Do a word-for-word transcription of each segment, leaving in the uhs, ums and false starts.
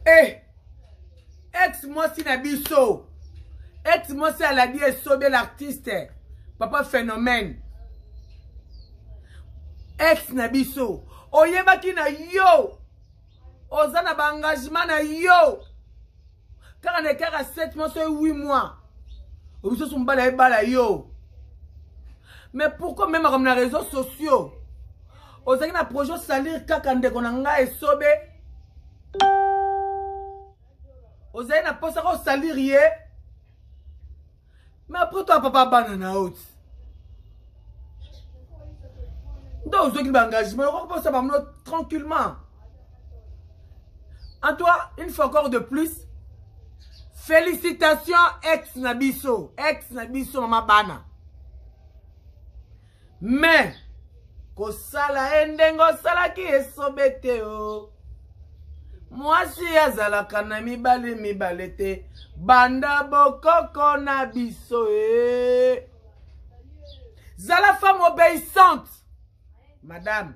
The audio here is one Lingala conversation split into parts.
Eh, ex-moi si Nabiso. Ex-moi si elle a dit Esobe l'artiste. Papa phénomène. Ex Nabiso. Oyeba ki na yo. Ozana ba engagement na yo. Car on est à sept mois, c'est huit mois. Obiso son bala bala yo. Mais pourquoi même comme les réseaux sociaux? Ozaki na projet salir kakande konanga Esobe. Ozaki na posa ko salir ye. Mais après toi papa banana out. Donc vous avez un engagement, on va passer tranquillement. En toi, une fois encore de plus, félicitations ex Nabiso, ex Nabiso mama bana. Mais ko sala endengo sala ki Esobe te o. Moi si azala kana mibale mibale te banda bokoko Nabiso e. Zala femme obéissante. Madame,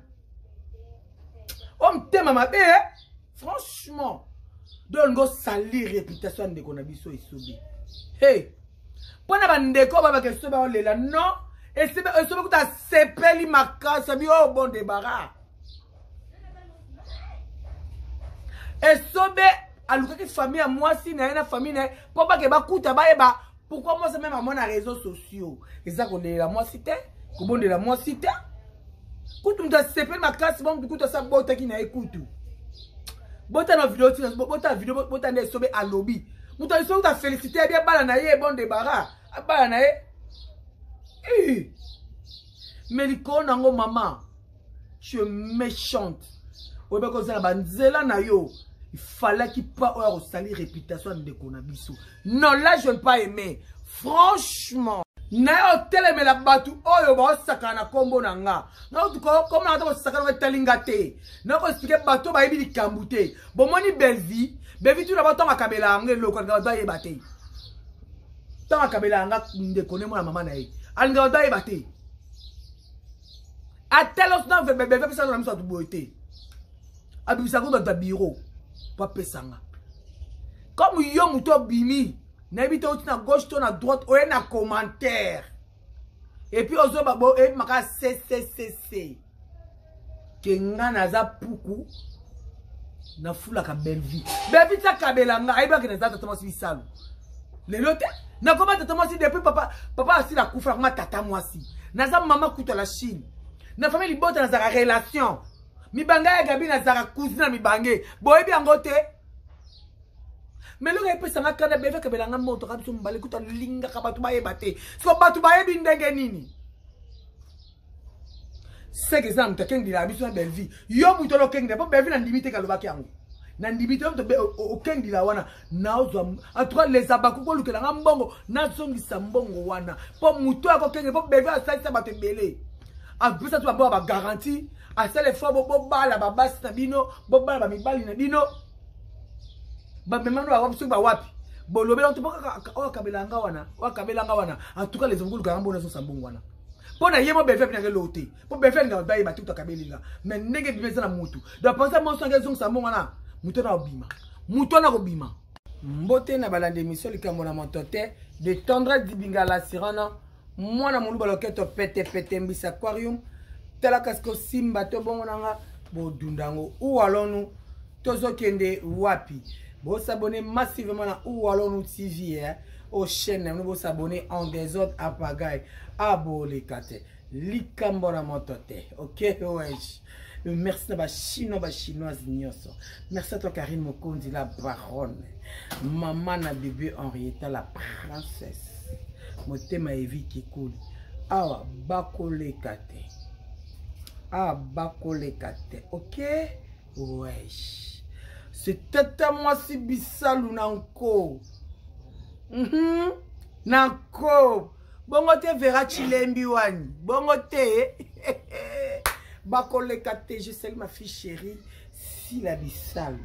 on t'aime ma belle, franchement, donne go salir réputation de Konabiso Esobe. Hey, pona bandeko baba ke Esobe on lela non, Esobe Esobe kuta sepeli makasa bi oh bon débarras. Esobe aluka ki famille à moi si na na famille na papa ke ba kuta ba eba pourquoi moi c'est même à mon réseaux sociaux. Et ça qu'on est la moi cité, ko bon de la moi cité. Kutu mta sepe ma classe bon kutu sa bota ki na ekutu. Bota na vidéo ti bota vidéo bota na Esobe à lobby. Muta Esobe ta féliciter bien bala na ye bon débarras. Bala na ye. Eh. Mais liko nango maman. Tu es méchante. Obe ko za banzela na yo. Il fallait qu'il pas au salir réputation de Konabiso. Non là je ne pas aimer. Franchement. Na yo teleme la batu oyo ba sakana kombo nanga na to comme na to sakana telinga te na ko expliquer bato ba yibi kambute bo moni belvi belvi tu na ba tonga kabela ngelo ko ga ba yebate tonga kabela nga nde kone mo na mama na ye anga ba yebate atelos na ve bebe pesa na mso to boite abisa ko do bureau pa pesanga comme yo muto bimi. N'habite aussi à gauche, ton à droite, ou un commentaire. Et puis, on babo et maka C C C C. Kenga naza puku. Na fula ka belle vie. Belle vie ta kabelanga. Aiba ke naza tata mwasi bisalu. Le lote. Na koma tata mwasi depuis papa. Papa asi la koufa ma tata mwasi. Naza mama kuto la Chine. Na famille libota naza relation. Mi banga ya gabi naza cousine mi bangé. Boye bi angote. Mais le gars ça m'a quand même fait que belanga moto ka biso mbale kuta linga ka batu ba yebate so batu ba yebi ndenge nini c'est que ça mta kengi la biso na belle vie yo muto lo kengi ba belle vie na limite ka lobaki yango na limite to o kengi la wana na ozo en trois les abaku ko lukela nga mbongo na zongisa mbongo wana po muto ako kengi po belle vie ça ça ba te belé a bisa to ba ba garantie a ça les fois bo bala ba basi na bino bo bala ba mibali na bino. Ba memano wa wapi ba wapi bolobe on tupoka o kabela nga wana o kabela nga wana en tout cas les ngulu ka mbona so sambongo wana pona yemo befe pina ke lote po befe nga ba yeba tuta kabelinga mais ndenge bimeza na mutu do penser mon songe zong sambongo wana muto na obima muto na obima mbote na balande mission likambo na montote de tendresse dibinga la sirana mwana mulu baloketo pete pete mbisa aquarium tela kasko simba to bongo nanga bodundango ou alonu tozo kende wapi. Vous vous abonnez massivement à Oualonu T V, hein, aux chaînes, vous vous abonnez en désordre à pagaille, à Bolikate, Likambora Montote, ok, wesh. Merci à la chinoise, la chinoise, merci à toi Karine Mokondi, la baronne, maman na bébé Henrietta, la princesse, Motema Evi qui coule, ah, Bakolekate, ah, Bakolekate, ok, wesh. C'était à moi si bisalou nanko. Mhm. Nanko. Bongo te verra chilembi wani. Bongo te. Bakole kate, je sais ma fille chérie. Si la bisalou.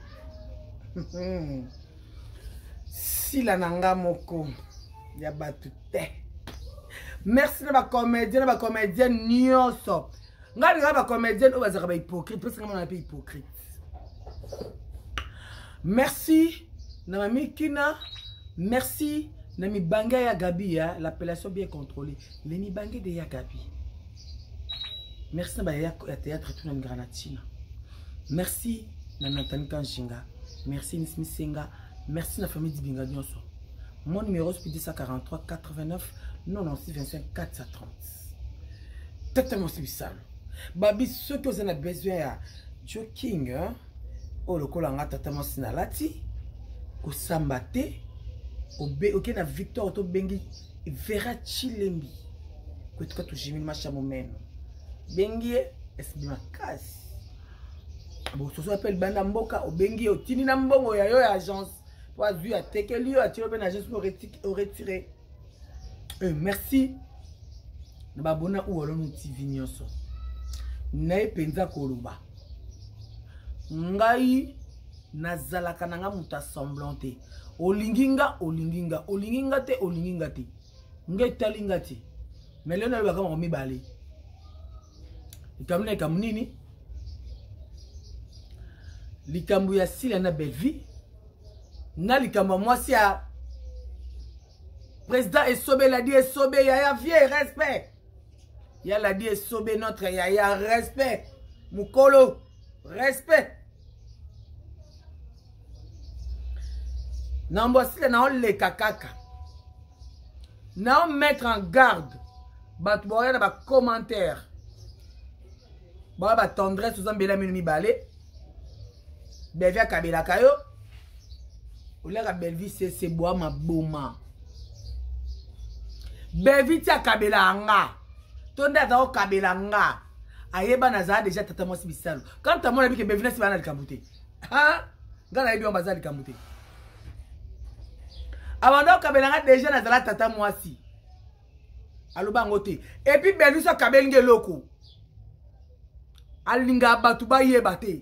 Si la nanga moko. Yabatu te. Merci de ma comédienne, ma comédienne nyoso. Nga ma comédienne, on va dire hypocrite. Parce que on a pas hypocrite. Merci Namami Kina. Merci Nami Banga ya Gabi, l'appellation bien contrôlée. Les mi Banga de ya Gabi. Merci Naba ya théâtre tout dans Granatina. Merci Nathan Kanshinga. Merci Nismi Senga. Merci la famille Dibinga Nyonso. Mon numéro c'est dix quarante-trois quatre-vingt-neuf quatre-vingt-six vingt-cinq quatre cent trente. Totalement subissable. Babi, ceux que vous avez besoin à Joe King, hein? Oh, le colanga totalement sinalati. Au Sambate. Au B, ok, na Victor Otto Bengi. Vera Chilembi. Que tu as tout jimé le machin moment. Bengi, est-ce que ma casse? Bon, ce soit appelle Banda Mboka. Au Bengi, au Tini Nambongo, il y a une agence. Pour vu à Tekelio, à tirer une agence pour retirer. Merci. Nababona ou alors nous T V nyonso. Nae penza koluba. Ngai nazalaka nanga muta semblante. Olinginga, olinginga, olinginga te, olinginga te. Ngai talinga te. Mais leo nalobaka mo mibale. Likamuna ikamunini. Likambu ya sila na belle vie. Na likambu moi si a président Esobe l'a dit Esobe yaya vieux respect. Ya l'a dit Esobe notre yaya respect. Mukolo respect. Nambosile na on le kakaka. Na on mettre en garde. Bat boya na ba commentaire. Ba ba tendresse aux ambela minumi balé. Bevia kabela kayo. Oula ka belvi c'est c'est bois ma boma. Bevi tia kabela nga. Tonde ata o kabela nga. Ayeba na za déjà tata mosi bisalo. Quand ta mona bi ke bevi na si bana likambute. Ha? Ngana yebi on bazali likambute. Avant kabela nga déjà na za tata mosi. Aloba ngote. Et puis bevi so kabela nge loko. Alinga batu ba yeba te.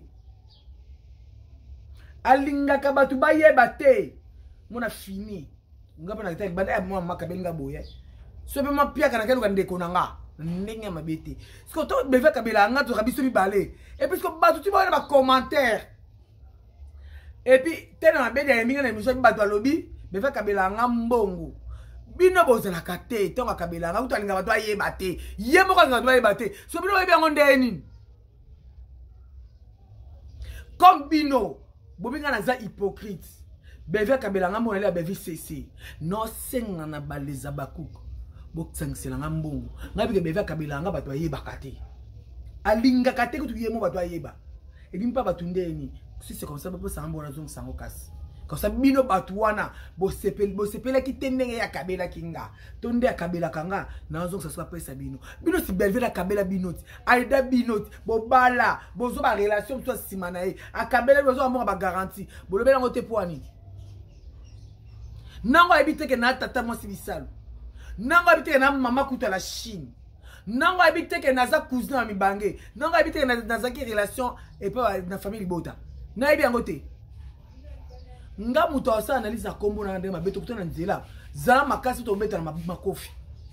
Alinga ka batu ba yeba te. Mona fini. Ngapa na kitaki banda ya mwa makabela nga boye. Sobe ma pia kana kelu kande konanga ndenge mabete siko to beve kabela nga to kabiso bibale et puis ko batu ti ba na commentaire et puis tena na bede ya minga na miso batu alobi beve kabela nga mbongo bino bozela kate tonga kabela nga utalinga batu ayeba te ye moko nga batu ayeba te so bino yebi ngo ndeni comme bino bobinga na za hypocrite beve kabela nga mona le beve cc no senga na baleza bakuko boksangisela nga mbongo ngabi ke beva kabela nga bato ayeba kate alinga kate kutu yemo bato ayeba ebi mpa bato ndeni si c'est comme ça bo sanga mbona zong sango kasi comme ça bino bato wana bo sepel bo sepela kitendenge ya kabela kinga tonde ya kabela kanga na zong sa soit pesa bino bino si belvela kabela binoti aida binoti bo bala bo zo ba relation to simana e akabela bo zo amonga ba garantie bo lobela ngote poani nango ebite ke na tata mo sibisalo nango habite na mama kuta la Chine. Nango habite ke naza cousin na mibange. Nango habite ke naza ki relation et pas na famille bota. Na ebi angote. Nga muto asa analyse a kombo na ndema beto kutana nzela. Zala makasi to beta na makofi.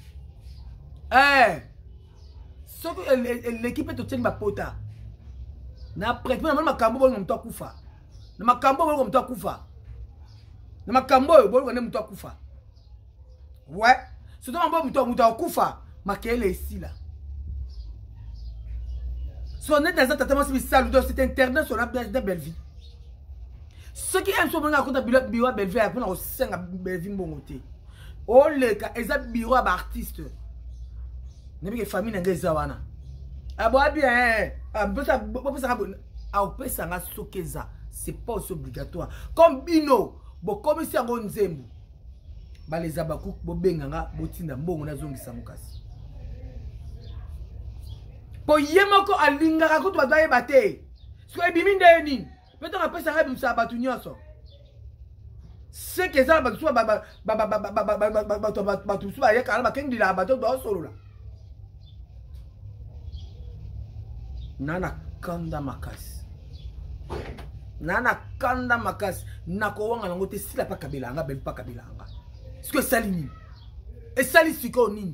Eh. Soko l'équipe to teng ba pota. Na prête na makambo bo mto kufa. Na makambo bo mto kufa. Na makambo bo bo mto kufa. Ouais. Surtout en bas, tu as koufa, makele ici là. Si on est dans un traitement spécial, c'est internet sur la belle vie. Ceux qui aiment ce moment à côté de bureau belle vie, après on sent la belle vie bongoté. Oh les gars, ils ont bureau d'artiste. N'est pas que famille n'a pas zawana. Ah bon bien, ah peut ça, peut ça, ah peut ça n'a sokeza. C'est pas obligatoire. Comme Bino, bon comme si on nzembo. Ba les abakou bo benganga botinda mbongo na zongisa mukasi po yemoko alingaka ko to baye bate so ebimi ndeni peto na pesa ngabi msa batu nyonso c'est que ça ba so ba ba ba ba ba ba batu so ba yeka ba kendi la bato do solola nana kanda makasi nana kanda makasi nako wanga nango te sila pa kabela nga bel pa kabela nga. Est-ce que ça limite? Et ça limite ce qu'on dit.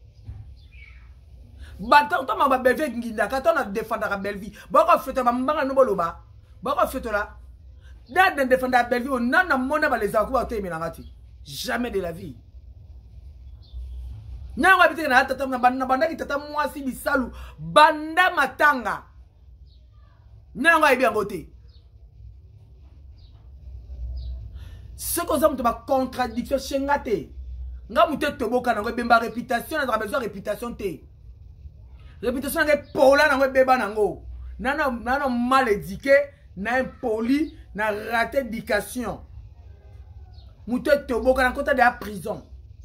Bata to ma belle nginda ka to na défendre la belle vie. Ba ko fete ba mbanga no boloba. Ba ko fete la. dans dans défendre la belle vie on a mona ba les akuba te milangati jamais de la vie na wa bitena tata na banda banda ki tata mwasi bisalu banda matanga na wa ibi angote ce qu'on a ma contradiction chengate nga mute toboka na bemba réputation na besoin réputation te réputation na pola na beba nango nana nana mal éduqué na impoli na raté d'éducation mute toboka na kota de la prison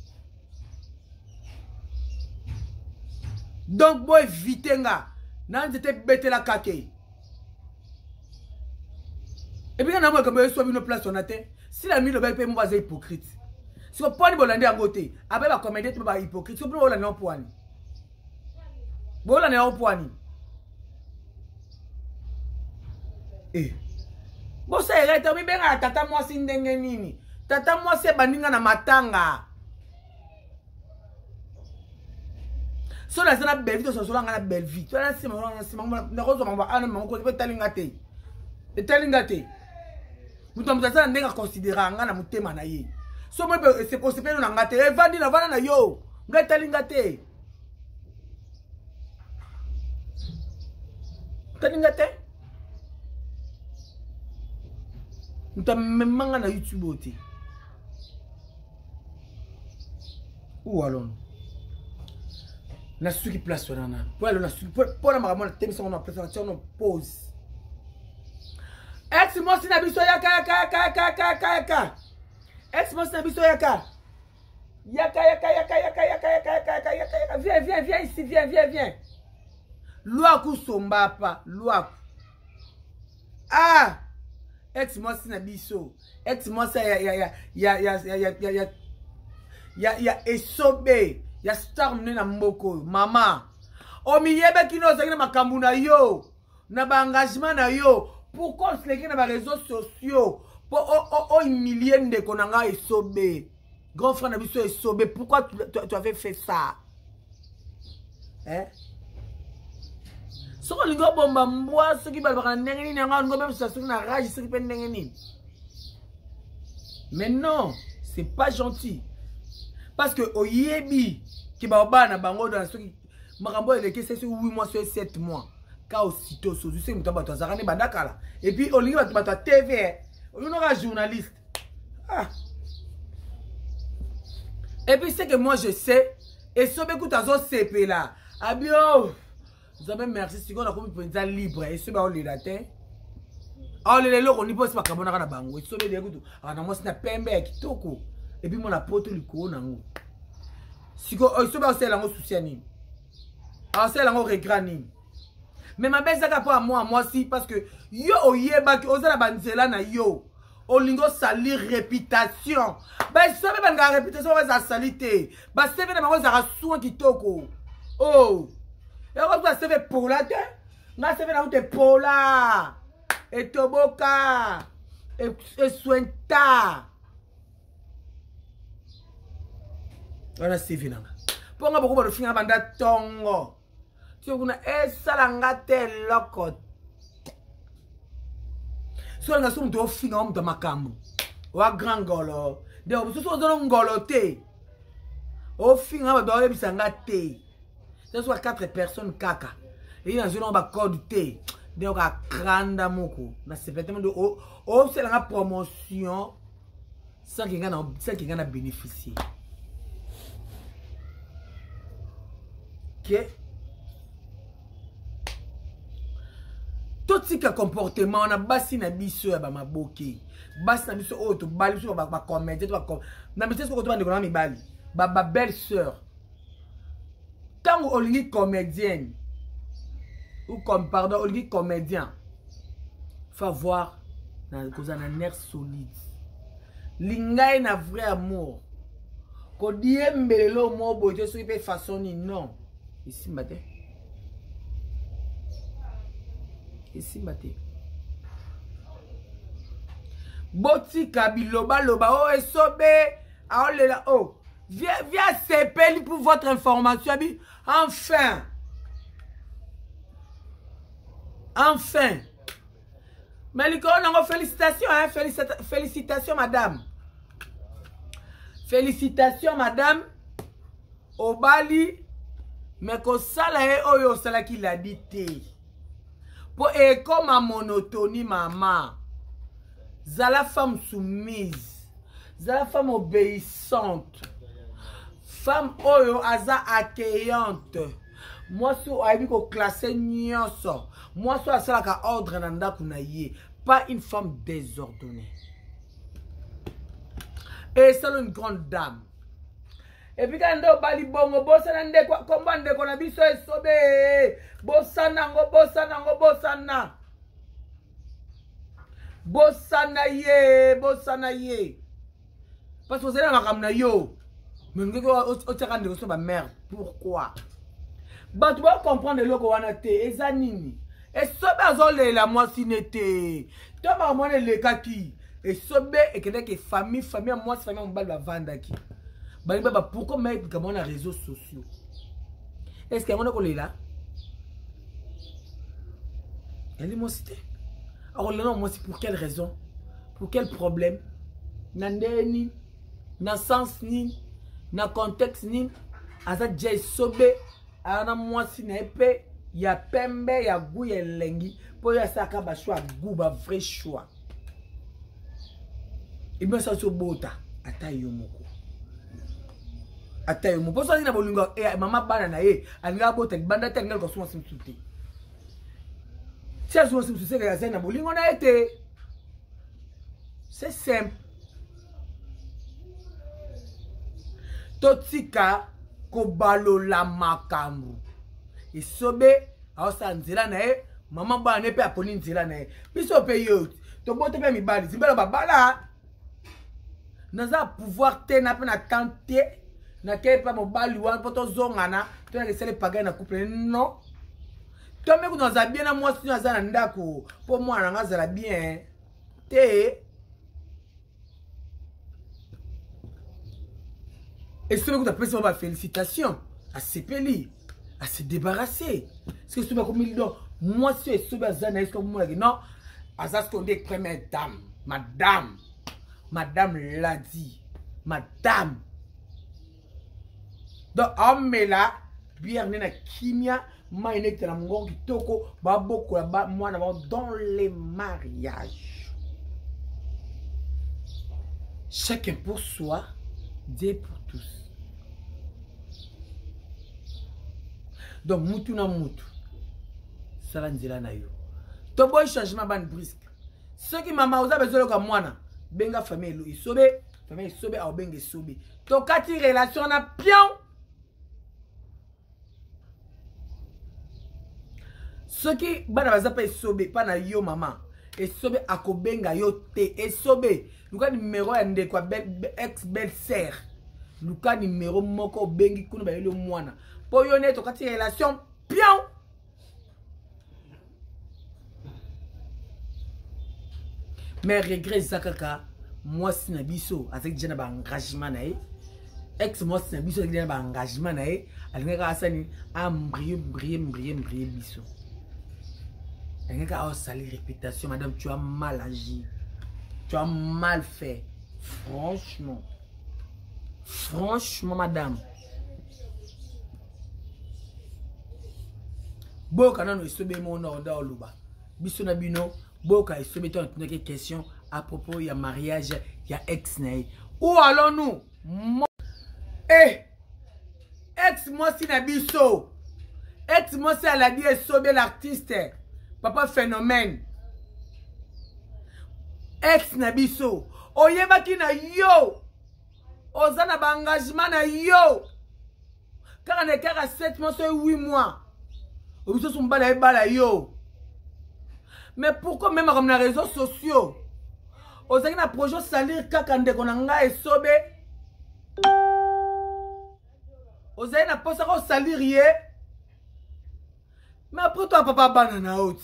donc boy éviter nga na nzete bete la kake et puis na moi comme so une place on a te si la mille le paye mon vas hypocrite si on pas bolande à côté après la comédie tu vas hypocrite si on bolande en poani bolande en poani eh bon ça est tu bien tata moi si ndenge nini tata moi c'est baninga na matanga so na sana belle vie to so nga na belle vie to na sima na sima na ko zo mamba ana mama ko te talinga te te talinga te mutu mutasa ndenga considérer nga na mutema na ye so moi c'est possible na ngate evandi na vana na yo nga talinga te talinga te mutu memanga na YouTube oti ou alors na suki place wana na pour aller na suki pour na maman na temi son présentation on pause ex mo sina biso yaka yaka yaka yaka yaka ex mo sina biso yaka yaka yaka yaka yaka yaka yaka yaka yaka viens viens viens ici viens viens viens Luaku somba pa Luaku ah ex mo sina biso ex mo sa ya ya ya ya ya ya ya ya ya esobe ya star mnena mboko mama o miyebe kino zakina makambu na yo na ba engagement na yo pourquoi se leki na ba réseaux sociaux pour o o o humilier ndeko na nga esobe grand frère na biso esobe pourquoi tu, tu, tu avais fait ça hein soko lingo bomba mbwa soki ba ba ndenge nini nga ngo même ça soki na rage soki pe ndenge nini mais non c'est pas gentil parce que oyebi ki ba bana bango dans ce qui makambo eleke c'est sur huit mois sur sept mois ka aussitôt so c'est muto bato azakane bandakala et puis olingi bato bato T V on aura journaliste ah et puis c'est que moi je sais et sobe kuta zo C P là abio vous avez merci si on a comme penza libre et sobe on les latin ah les lelo ni poste makambo na bango et sobe de kutu ana mo sina pembe kitoko et puis mon apoto liko nango siko oiso ba osela ngo souci nini osela ngo regret nini mais ma belle zaka pour moi moi si parce que yo oyeba ki ozala banzela na yo olingo salir réputation ba so be banga réputation ba za salite ba seve na bango za soin kitoko oh et on va seve pola te na seve na te pola et toboka et sointa on a suivi nanga ponga beaucoup ba finga banda tongo tu kuna esala ngate loko so nga so mto finga mto makambo wa grand golo de o so so ngolo te o finga ba do ebisa ngate c'est soit quatre personnes kaka et dans une ba code te de o ka kranda moko na septembre de o o c'est la promotion sans qu'il ngana sans qu'il ngana bénéficier que tout ce qui comportement on a basi na biso ya ba maboki basi na biso o to bali biso ba ba comédie to ba na biso ko to ba ndeko na mibali ba ba belle sœur tant olingi comédienne ou comme pardon olingi comédien faut voir na cause na nerf solide lingai na vrai amour ko diembelelo mo boje so ipe façon ni non ici matin ici matin boti kabiloba loba oh esobe a olela oh viens viens C P pour votre information enfin enfin Mais likolo, félicitations, hein, félicita félicitations, madame. Félicitations, madame. Obali, mais ko sala e oyo sala ki la dite. Pour e comme ma monotonie, maman. Zala femme soumise. Zala femme obéissante. Femme oyo aza accueillante. Moi, si on a vu qu'on classait nyonso. Moi, si on a sala ka ordre nanda kunaye. Pas une femme désordonnée. Et c'est une grande dame. Et puis quand on bali bongo, bossa nande kwa komba nde kona biso esobe. Bossa nango, bossa nango, bossa na. Bossa na ye, bossa na ye. Parce que vous allez ma na yo. Mais nous on tient de ça ma mère. Pourquoi? Bah tu vas comprendre le ko wana te ezanini. Esobe azole la moi sinete. Toi ma mwana le kaki. Esobe ekende ke famille famille moi famille on va vendre qui. Bah pourquoi mettre comme on a réseaux sociaux? Est-ce qu'on a collé là? Elle est moi cité. Alors là non moi c'est pour quelle raison? Pour quel problème? Nandeni, na sens ni, na contexte ni. Asa jay sobe, ana moi si na épée, ya pembe, ya goût, ya lengi, pour ya saka ba choix goût, ba vrai choix. Et bien ça sur bota, ata yomoko. Ata yomoko. Pour ça ni na bolingo, eh mama bana na ye, anga bota banda te ngal ko suma simsuti. Si a suma simsuti ka ya na bolingo na été. C'est simple. Totika kobalo la makambu. Isobe aosa nzela na e mama ba ne pe aponi nzela na e. Biso pe yo. To bote pe mi bali. Zimbelo babala. Naza pouvoir te na pe na tante na ke pa mo bali wan poto zongana. To na kesele paga na couple non. To me ko naza bien na moi si naza na ndako. Po moi na ngaza la bien. Te et ce que tu appelles ça, félicitations à se pélir, à se débarrasser. Parce que ce que comme il dit, moi, si je suis là, est-ce que vous m'avez dit non, à ça, ce qu'on dit, première dame, madame, madame l'a dit, madame. Donc, homme là, bien, on est na kimia, moi, il est dans mon gong qui toko, bah, beaucoup là-bas, moi, dans les mariages. Chacun pour soi, Dieu pour tous. Donc, moutou na moutou. Ça va nzela na yo. To boy changement ban brusque. Ceux qui mama oza besoin comme moi na. Benga famille lo isobe, famille isobe au benga isobe. To kati relation na pion. Ceux qui bana baza pa isobe pa na yo mama. Isobe akobenga yo te isobe. Luka numéro ya ndekwa ex belle-sœur. Luka numéro moko bengi kuno ba yo mwana. Pour yon être quand relation pion. Mais regret zakaka moi si na biso avec jana ba engagement na e ex moi si na biso avec jana ba engagement na e alingaka asani ambrier brier brier brier biso. Alingaka a sali réputation madame tu as mal agi. Tu as mal fait. Franchement. Franchement madame. Boka nano isobe mon orda oluba. Biso na bino, boka isobe ton une question à propos ya mariage ya ex nae. Où allons-nous? Eh, ex moi si na biso. Ex moi si elle a dit isobe l'artiste. Papa phénomène. Ex na biso. Oyeba ki na yo. Ozana ba engagement na yo. Car on est qu'à sept mois sur huit mois. Mais pourquoi même comme les réseaux sociaux? Vous avez un projet de salir kakande konanga et sobe. Vous avez un poste de salir hier. Mais après toi papa banana out.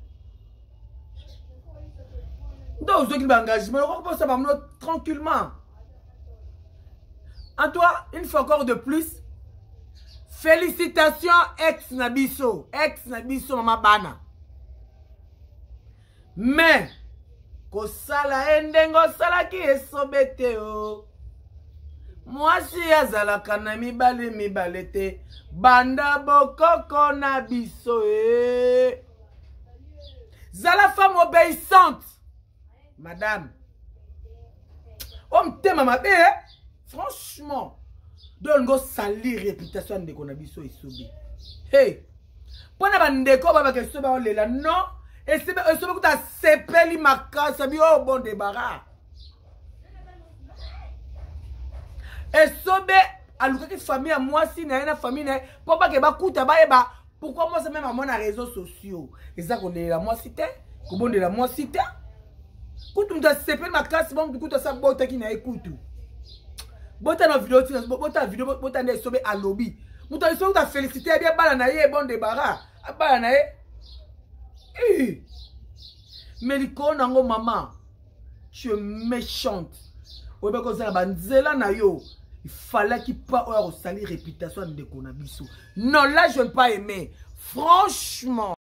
Donc vous avez un engagement, on peut ça tranquillement. En toi, une fois encore de plus. Félicitations ex Nabiso, ex Nabiso mama bana. mais kosala endenge osalaki esobe te o. Mwasi azalaka na mibale mibale te banda bokoko na biso e. Zala femme obéissante madame. On t'aime ma belle, franchement. Dongo sali réputation de konabiso et sobi. Hey, pona bandeko baba ke soba olela non. Et c'est et soba kuta sepeli makasa bi o bon débarras. Et sobe aluka ki famille à moi si na na famille na pour pas que ba kuta ba eba. Pourquoi moi c'est même à mon réseaux sociaux. Et ça qu'on est la moi cité, ko bon de la moi cité. Kutu mta sepeli makasa bon kuta sa bota ki na écoute. Bota na vidéo, bota vidéo, bota na sobe à lobby. Muta iso ta féliciter bien bala na ye bon débarras. Bala na ye. Eh. Meliko nango maman. Tu es méchante. Obe ko za banzela na yo. Il fallait qu'il pas au salir réputation de konabiso. Non là je ne pas aimer. Franchement